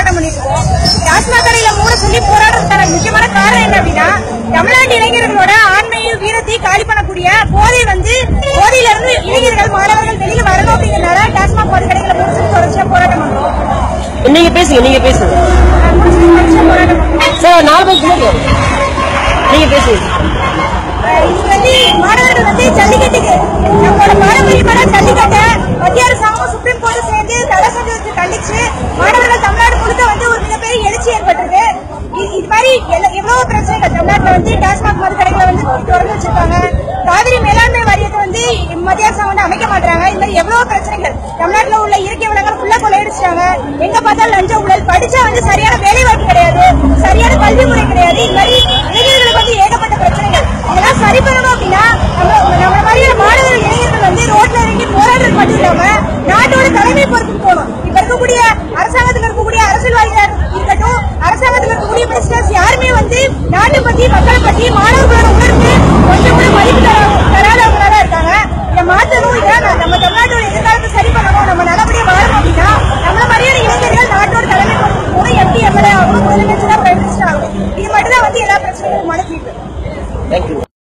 போராட்டம் பண்ணிட்டு இருக்கோம். டாஸ்மாக் கடையில மூட சொல்லி போராடுறதுக்கான முக்கியமான காரணம் என்ன அப்படின்னா, தமிழ்நாட்டு இளைஞர்களோட ஆண்மையும் வீரத்தையும் காலி பண்ணக்கூடிய போதையில இருந்து இளைஞர்கள் மாணவர்கள் வெளியே வரணும் அப்படிங்கிறனால டாஸ்மாக் மது கடைகளை மூட சொல்லி தொடர்ச்சியா போராட்டம் பண்றோம். நீங்க பேசுங்க போராட்டம் சார். 4 பேர் நீங்க பேசுங்க. மாணவர்கள் ஜல்லிக்கட்டுக்கு நம்மளோட பாரம்பரியமான ஜல்லிக்கட்டை மத்திய அரசாங்கம் சுப்ரீம் கோர்ட் சேர்ந்து தடை செஞ்சதுக்கு கண்டிச்சு மாணவர்கள் தமிழ்நாடு முழுக்க ஒரு மிகப்பெரிய எழுச்சி ஏற்பட்டது. இது மாதிரி எவ்வளவு பிரச்சனைகள் தமிழ்நாட்டுல டாஸ்மாக் மது கடைகளை திறந்து வச்சிருக்காங்க. காவிரி மேலாண்மை வாரியத்தை மத்திய அரசாங்கம் அமைக்க மாட்டாங்க. இது மாதிரி எவ்வளவு பிரச்சனைகள் தமிழ்நாட்டுல உள்ள இயற்கை வளங்கள் ஃபுல்லா கொள்ளையடிச்சிட்டாங்க. எங்க பார்த்தாலும் லஞ்ச ஊழல், படிச்சா சரியான வேலை வாய்ப்பு கிடையாது, சரியான கல்வி முறை கிடையாது. இது மாதிரி இளைஞர்களுக்கு ஏகப்பட்ட பிரச்சனைகள். இதெல்லாம் சரி பண்ணணும் அப்படின்னா நம்ம மாதிரியான மாணவர்கள் இளைஞர்கள் ரோட்ல இறங்கி போராடுறது மட்டும் இல்லாம நாட்டோட தலைமை பொறுப்புக்கு போகணும். இப்ப இருக்கக்கூடிய அரசாங்கத்தில் இருக்கக்கூடிய அரசியல்வாதிகள் இருக்கட்டும், அரசாங்கத்தில் இருக்கக்கூடிய பிரசிடன்ஸ் யாருமே நாட்டை பத்தி, மக்களை பத்தி, மாணவர்களோட உணர்வு கொஞ்சம் கூட மதிப்பு தராங்க.